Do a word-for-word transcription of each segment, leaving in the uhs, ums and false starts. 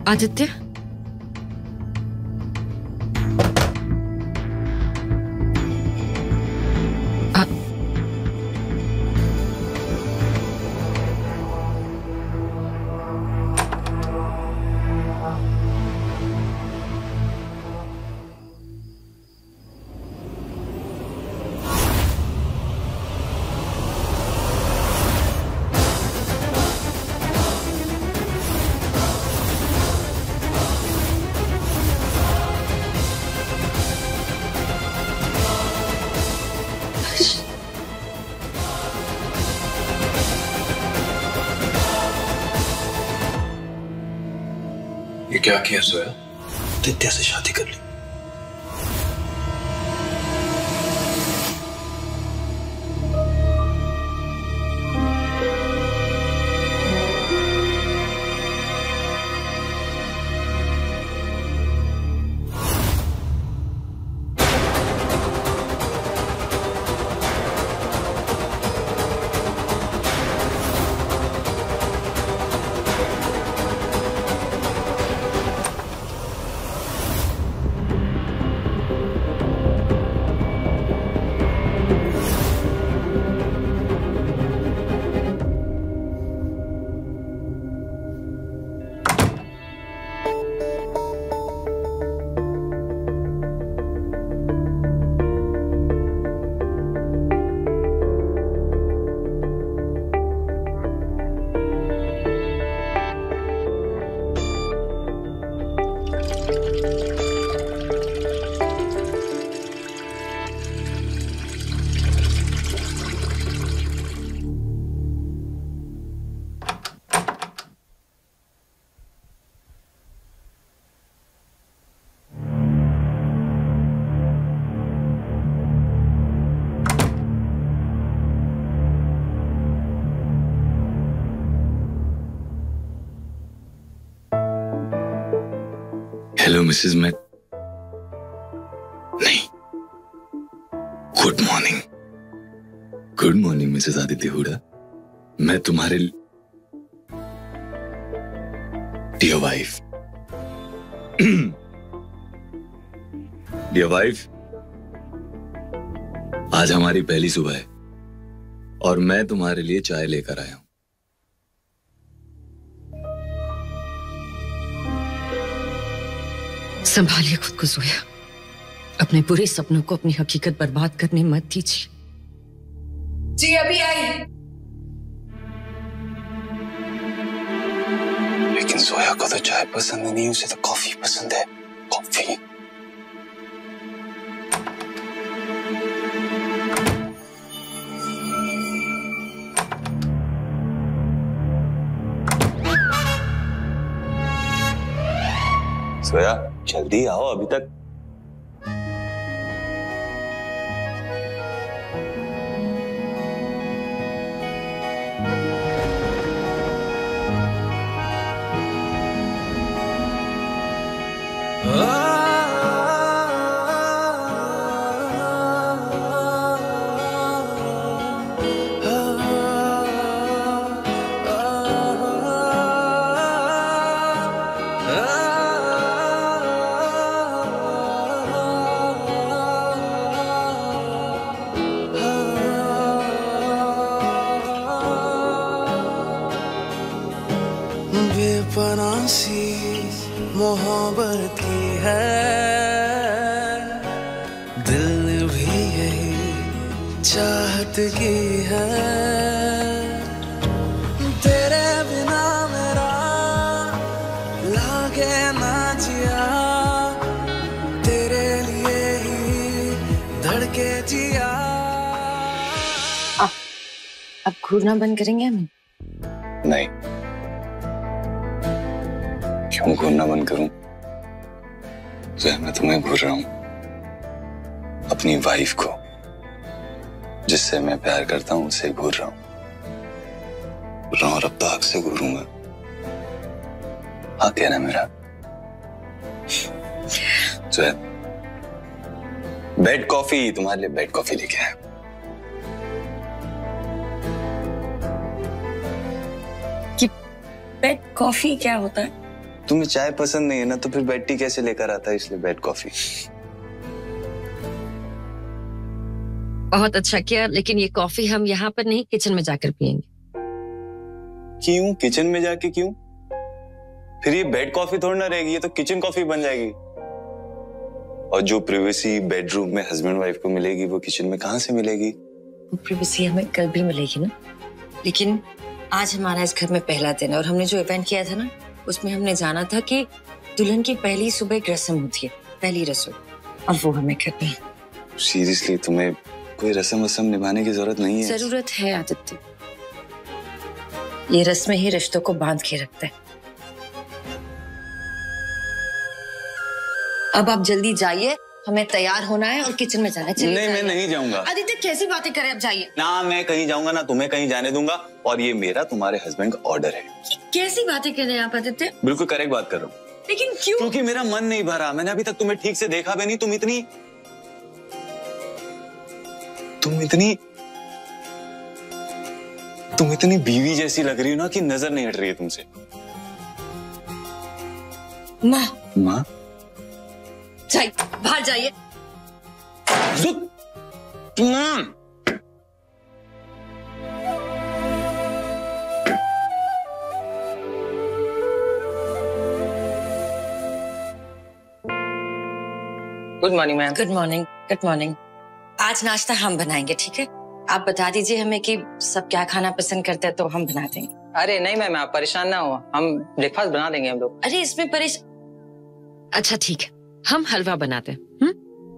आदित्य, आ... ये क्या किया सोया? आदित्य से शादी कर ली। हेलो मिसेस मैं नहीं good morning good morning Mrs Aditya Hooda. मैं तुम्हारे डियर वाइफ डियर वाइफ आज हमारी पहली सुबह है और मैं तुम्हारे लिए चाय लेकर आया हूं। संभालिए खुद को जोया, अपने बुरे सपनों को अपनी हकीकत बर्बाद करने मत दीजिए। जी अभी आई। लेकिन जोया को तो चाय पसंद नहीं, उसे तो कॉफी पसंद है। कॉफी सोया जल्दी आओ, अभी तक बेपनाह सी मोहब्बत की है, दिल भी यही चाहत की है। तेरे बिना मेरा लागे ना जिया, तेरे लिए ही धड़के जिया। अब घूरना बंद करेंगे हम? नहीं, क्यों घूरना बंद करूं? जो मैं तुम्हें घूर रहा हूं, अपनी वाइफ को, जिससे मैं प्यार करता हूं उसे घूर रहा हूं घूर रहा हूं और अब तक से घूरूंगा। हाँ कहना मेरा जो है। बेड कॉफी, तुम्हारे लिए बेड कॉफी लेके आया। कि बेड कॉफी क्या होता है? तुम्हें चाय पसंद नहीं है ना, तो फिर बेड टी कैसे लेकर आता है, इसलिए बेड कॉफी। बहुत अच्छा किया, लेकिन ये कॉफी हम यहाँ पर नहीं, किचन में जाकर पियेंगे। क्यों किचन में जाके क्यों? फिर ये बेड कॉफी थोड़ी ना रहेगी, ये तो किचन कॉफी बन जाएगी। और जो प्राइवेसी बेडरूम में हस्बैंड वाइफ को मिलेगी, वो किचन में कहाँ से मिलेगी? वो प्राइवेसी हमें कल भी मिलेगी ना, लेकिन आज हमारा इस घर में पहला दिन है और हमने जो इवेंट किया था ना, उसमें हमने जाना था कि दुल्हन की पहली सुबह एक रस्म होती है, पहली रसोई, और वो हमें करनी है। सीरियसली तुम्हें कोई रस्म वस्म निभाने की जरूरत नहीं है? जरूरत है आदित्य, ये रस्में ही रिश्तों को बांध के रखते हैं। अब आप जल्दी जाइए, हमें तैयार होना है और किचन में जाना है। नहीं, मैं नहीं जाऊंगा। आदित्य कैसी बातें करें, अब जाइए ना। मैं कहीं जाऊंगा ना तुम्हें कहीं जाने दूंगा, और ये मेरा तुम्हारे हस्बैंड का ऑर्डर है। कैसी बातें कर रहे हैं आप आदित्य? बिल्कुल करेक्ट बात कर रहा हूँ। लेकिन क्यों? क्योंकि मेरा मन नहीं भरा। मैंने अभी तक तुम्हें ठीक से देखा भी नहीं। तुम इतनी तुम इतनी तुम इतनी बीवी जैसी लग रही हो ना कि नजर नहीं हट रही है तुमसे। माँ माँ जाइए, बाहर जाइए। माँ good morning ma'am. Good morning. Good morning. आज नाश्ता हम बनाएंगे, ठीक है? आप बता दीजिए हमें कि सब क्या खाना पसंद करते हैं, तो हम बना देंगे। अरे नहीं मैम, आप परेशान ना हो, हम ब्रेकफास्ट बना देंगे हम लोग। अरे इसमें परेश अच्छा ठीक है, हम हलवा बनाते हैं। हम्म?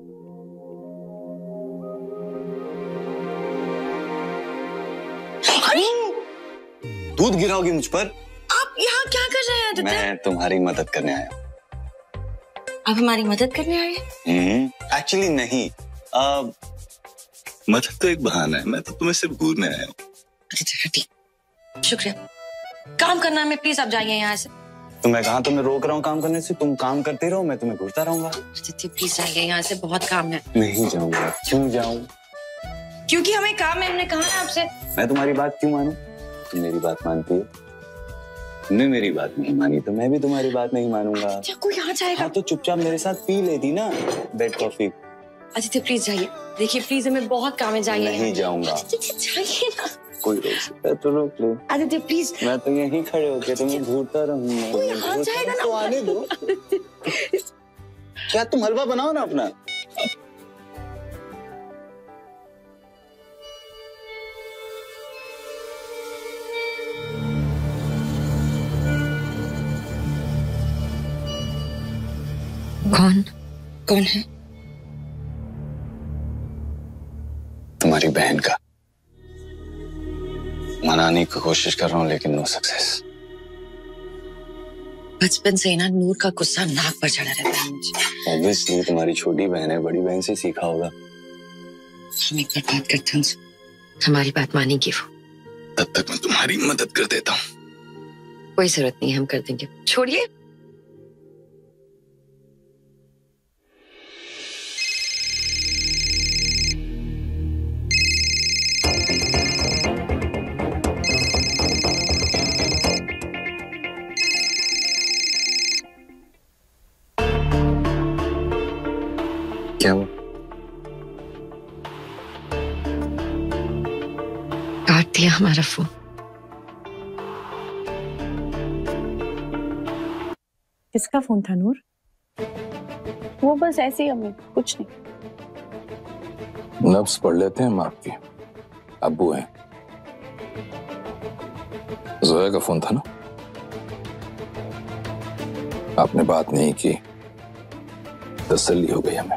दूध गिराओगी मुझ पर? आप यहाँ क्या कर रहे हैं आदित्य? मैं तुम्हारी मदद करने आया हूँ। आप हमारी मदद करने आए हैं? एक्चुअली नहीं, आ, मदद तो एक बहाना है। मैं तो तुम्हें सिर्फ घूरने आया हूँ। शुक्रिया। काम करना है, प्लीज आप जाइए यहाँ से। तो मैं कहा तुम्हें रोक रहा हूँ काम करने से? तुम काम करते रहो, मैं तुम्हें घूरता रहूंगा। प्लीज जाइए यहाँ से, बहुत काम है। नहीं जाऊंगा। क्यों जाऊं? क्योंकि हमें काम है, हमने कहा ना आपसे। मैं तुम्हारी बात क्यों मानूं? तुम मेरी बात मानती हो, तुमने मेरी बात नहीं मानी तो मैं भी तुम्हारी बात नहीं मानूंगा। क्या कोई यहाँ जाएगा? हाँ तो चुपचाप मेरे साथ पी लेती ना बेड कॉफी। आदित्य प्लीज जाइए, देखिए प्लीज हमें बहुत काम है, जाइए। नहीं जाऊंगा। जाइए ना। कोई रोक सकता है तो रोक ले। आदित्य प्लीज। मैं तो यहीं खड़े होके तुम्हें घूरता रहूंगा। कोई यहाँ जाएगा ना। तो आने दो। क्या तुम हलवा बनाओ ना अपना। कौन कौन है? तुम्हारी बहन का। मनाने की कोशिश कर रहा हूँ लेकिन नो सक्सेस। बचपन से ना नूर का गुस्सा नाक पर चढ़ा रहता है मुझे। ऑब्वियसली तुम्हारी छोटी बहन है, बड़ी बहन से सीखा होगा। हम एक बार बात करते हैं उनसे, हमारी बात मानेगी वो। तब तक मैं तुम्हारी मदद कर देता हूँ। कोई जरूरत नहीं, हम कर देंगे, छोड़िए। क्या हुआ? काट दिया हमारा फोन। किसका फोन था नूर? वो बस ऐसे ही अम्मी, कुछ नहीं। नब्ज पढ़ लेते हैं हम आपके। अब्बू हैं। जोया का फोन था ना? आपने बात नहीं की, तसल्ली हो गई हमें।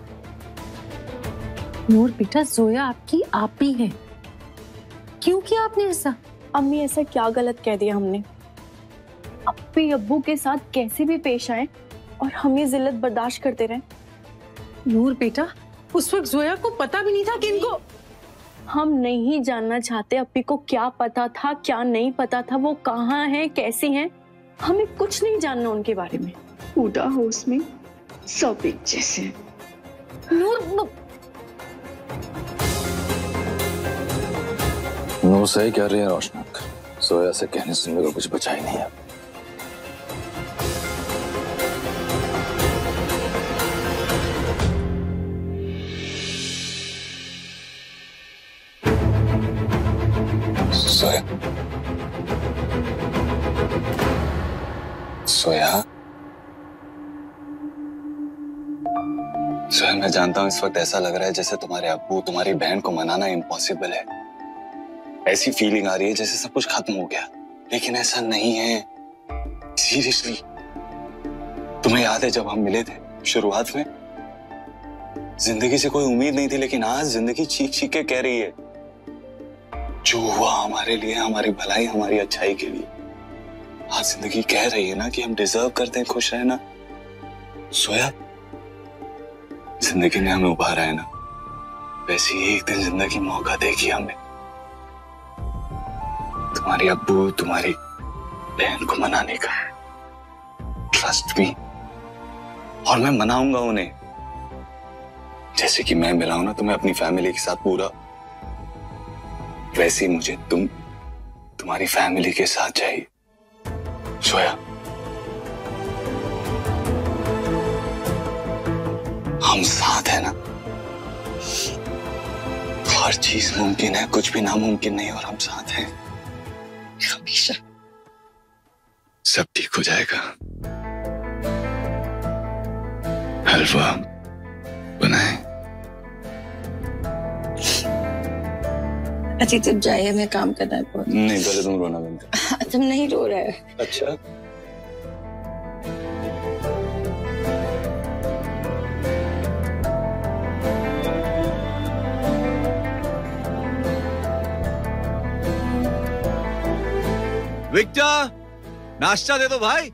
नूर बेटा, जोया आपकी आप ही है। क्यों किया आपने ऐसा? अम्मी ऐसा क्या गलत कह दिया हमने? अप्पी अब्बू के साथ कैसे भी पेश आए और हम ये जिल्लत बर्दाश्त करते रहे। नूर बेटा, उस वक्त जोया को पता भी नहीं था कि इनको। हम नहीं जानना चाहते अप्पी को क्या पता था क्या नहीं पता था, वो कहाँ है कैसी हैं, हमें कुछ नहीं जानना उनके बारे में। पूरा हो उसमें सब एक जैसे। नूर नूर सही कह रही है रोशनक। जोया से कहने सुनने को कुछ बचा ही नहीं है। जोया, मैं जानता हूँ इस वक्त ऐसा लग रहा है जैसे तुम्हारे अब्बू तुम्हारी बहन को मनाना इम्पॉसिबल है। ऐसी फीलिंग आ रही है जैसे सब कुछ खत्म हो गया, लेकिन ऐसा नहीं है। सीरियसली, तुम्हें याद है जब हम मिले थे शुरुआत में? जिंदगी से कोई उम्मीद नहीं थी, लेकिन आज जिंदगी चीख चीख के कह रही है जो हुआ हमारे लिए, हमारी भलाई, हमारी अच्छाई के लिए। आज जिंदगी कह रही है ना कि हम डिजर्व करते हैं खुश रहना। सोया, जिंदगी ने हमें उभारा है ना, वैसे ही एक दिन जिंदगी मौका देगी हमें। तुम्हारे अब्बू तुम्हारी बहन को मनाने का, ट्रस्ट मी, और मैं मनाऊंगा उन्हें जैसे कि मैं मिला हूं ना तुम्हें अपनी फैमिली के साथ पूरा, वैसे ही मुझे तुम तुम्हारी फैमिली के साथ चाहिए। सोया, हम साथ हैं ना? हर चीज मुमकिन है, कुछ भी नामुमकिन नहीं, और हम साथ हैं हमेशा। सब ठीक हो जाएगा। हलवा बनाए। अच्छा तुम जाइए, मैं काम करना है बहुत। नहीं, पहले तुम रोना बंद कर। तुम नहीं रो रहे हो। अच्छा, विक्टर, नाश्ता दे दो भाई।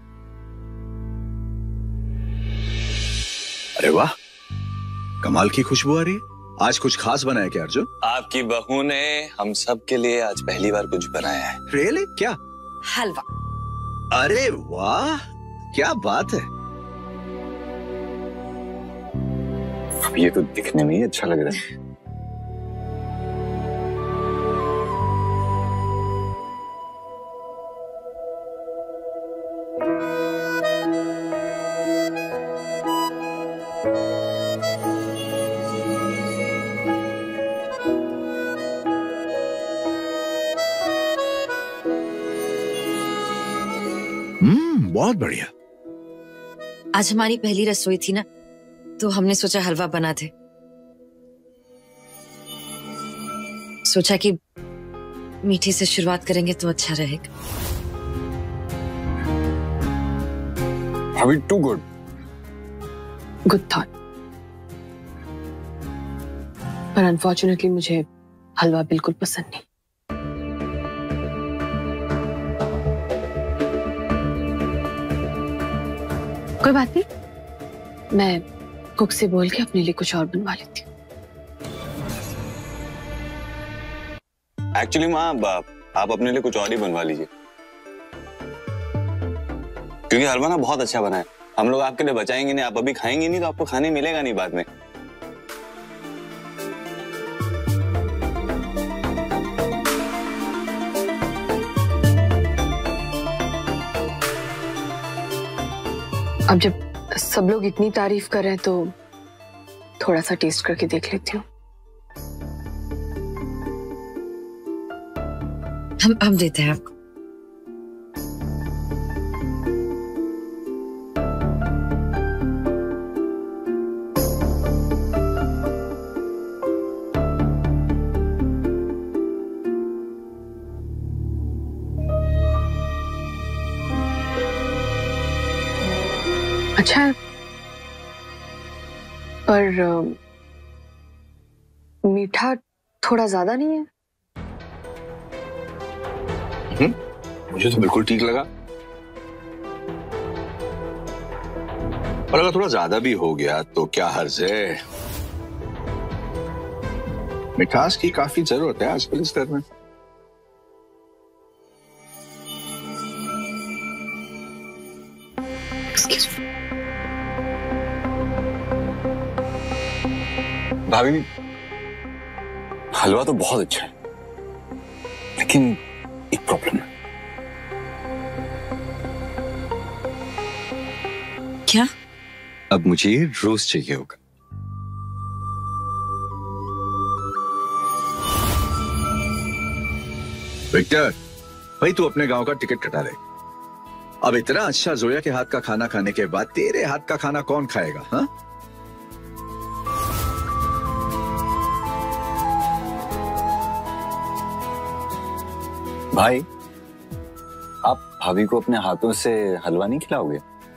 अरे वाह, कमाल की खुशबू आ रही है। आज कुछ खास बनाया क्या अर्जुन? आपकी बहू ने हम सब के लिए आज पहली बार कुछ बनाया है। रियली? क्या? हलवा। अरे वाह, क्या बात है। अब ये तो दिखने में ही अच्छा लग रहा है। हम्म, बहुत बढ़िया। आज हमारी पहली रसोई थी ना, तो हमने सोचा हलवा बना दे। सोचा कि मीठे से शुरुआत करेंगे तो अच्छा रहेगा। Have it too good. Good thought, पर अनफॉर्चुनेटली मुझे हलवा बिल्कुल पसंद नहीं। कोई बात नहीं, मैं कुक से बोल के अपने लिए कुछ और बनवा लेती हूँ। एक्चुअली माँ, आप, आप अपने लिए कुछ और ही बनवा लीजिए, क्योंकि हलवा ना बहुत अच्छा बना है। हम लोग आपके लिए बचाएंगे नहीं, आप अभी खाएंगे नहीं तो आपको खाने मिलेगा नहीं बाद में। अब जब सब लोग इतनी तारीफ कर रहे हैं तो थोड़ा सा टेस्ट करके देख लेती हूँ। हम हम देते हैं आपको। अच्छा है, पर मीठा थोड़ा ज्यादा नहीं है? हम्म, मुझे तो बिल्कुल ठीक लगा। और अगर थोड़ा ज्यादा भी हो गया तो क्या हर्ज है। मिठास की काफी जरूरत है आजकल इस घर में। Excuse me. भाभी, हलवा तो बहुत अच्छा है, लेकिन एक प्रॉब्लम है। क्या? अब मुझे रोज चाहिए होगा। विक्टर, भाई तू अपने गांव का टिकट कटा ले। अब इतना अच्छा जोया के हाथ का खाना खाने के बाद तेरे हाथ का खाना कौन खाएगा? हाँ, भाई, आप भाभी को अपने हाथों से हलवा नहीं खिलाओगे?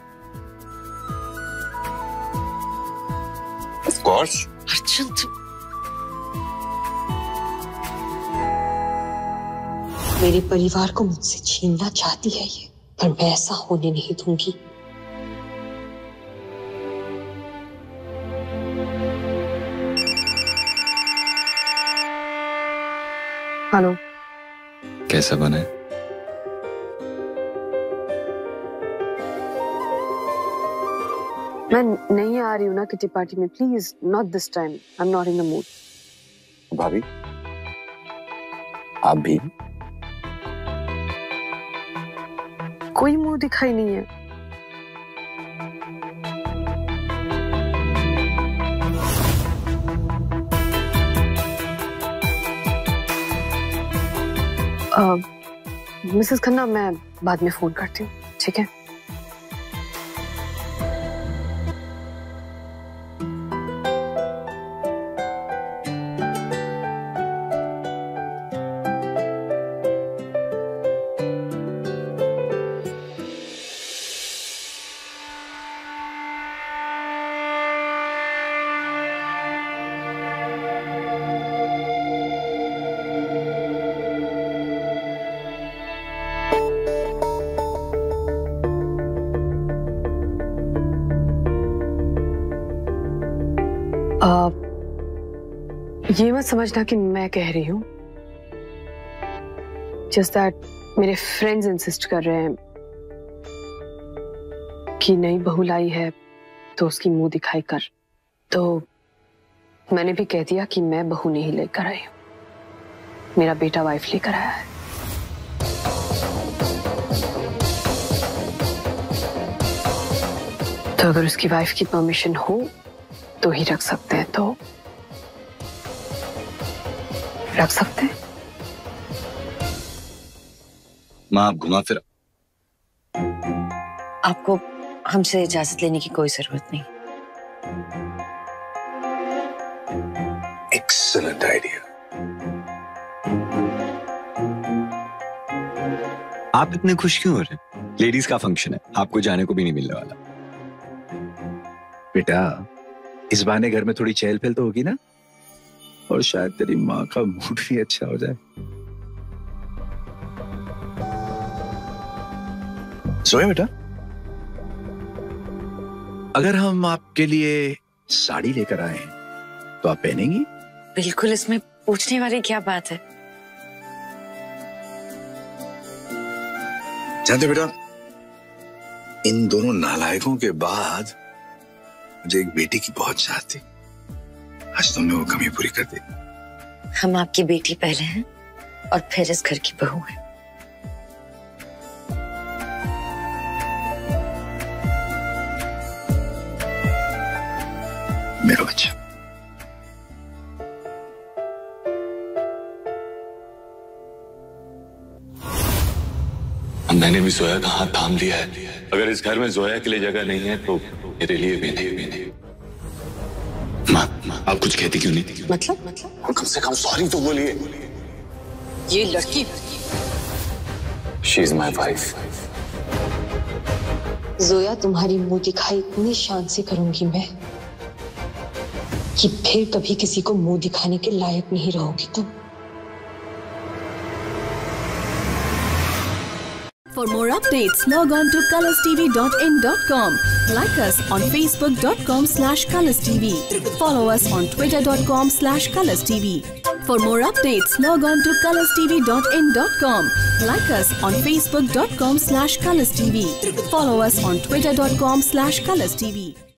Of course. अर्जुन, तुम मेरे परिवार को मुझसे छीनना चाहती है ये, पर मैं ऐसा होने नहीं दूंगी। हेलो, कैसा बना है? मैं नहीं आ रही हूँ ना किटी पार्टी में, please not this time, I am not in the mood. भाभी, आप भी? कोई मुंह दिखाई नहीं है। मिसेस खन्ना, मैं बाद में फोन करती हूँ, ठीक है? Uh, ये मत समझना कि मैं कह रही हूँ, जस्ट दैट मेरे फ्रेंड्स इंसिस्ट कर रहे हैं कि नई बहू लाई है तो उसकी मुंह दिखाई कर, तो मैंने भी कह दिया कि मैं बहू नहीं लेकर आई हूँ, मेरा बेटा वाइफ लेकर आया है। तो अगर उसकी वाइफ की परमिशन हो तो ही रख सकते हैं, तो रख सकते हैं। माँ, आप घुमा फिर। आपको हमसे इजाजत लेने की कोई जरूरत नहीं। Excellent idea. आप इतने खुश क्यों हो रहे हैं? लेडीज का फंक्शन है, आपको जाने को भी नहीं मिलने वाला। बेटा, इस बहाने घर में थोड़ी चहल पहल तो होगी ना, और शायद तेरी माँ का मूड भी अच्छा हो जाए। सोए बेटा, अगर हम आपके लिए साड़ी लेकर आए तो आप पहनेंगी? बिल्कुल, इसमें पूछने वाली क्या बात है। जानते बेटा, इन दोनों नालायकों के बाद मुझे एक बेटी की बहुत चाहत थी, आज तुमने वो कमी पूरी कर दी। हम आपकी बेटी पहले हैं और फिर इस घर की बहू हैं। मेरा बच्चा। मैंने भी जोया का हाथ थाम लिया है। अगर इस घर में जोया के लिए जगह नहीं है तो मेरे लिए भी नहीं। माँ, माँ, आप कुछ कहती क्यों नहीं? मतलब मतलब कम से कम सॉरी तो बोलिए। ये लड़की, she is my wife. Zoya, तुम्हारी मुंह दिखाई इतनी शान से करूंगी मैं कि फिर कभी किसी को मुंह दिखाने के लायक नहीं रहोगी तुम। For more updates, log on to colors t v dot in dot com. Like us on facebook dot com slash colors t v. Follow us on twitter dot com slash colors t v. For more updates, log on to colors t v dot in dot com. Like us on facebook dot com slash colors t v. Follow us on twitter dot com slash colors t v.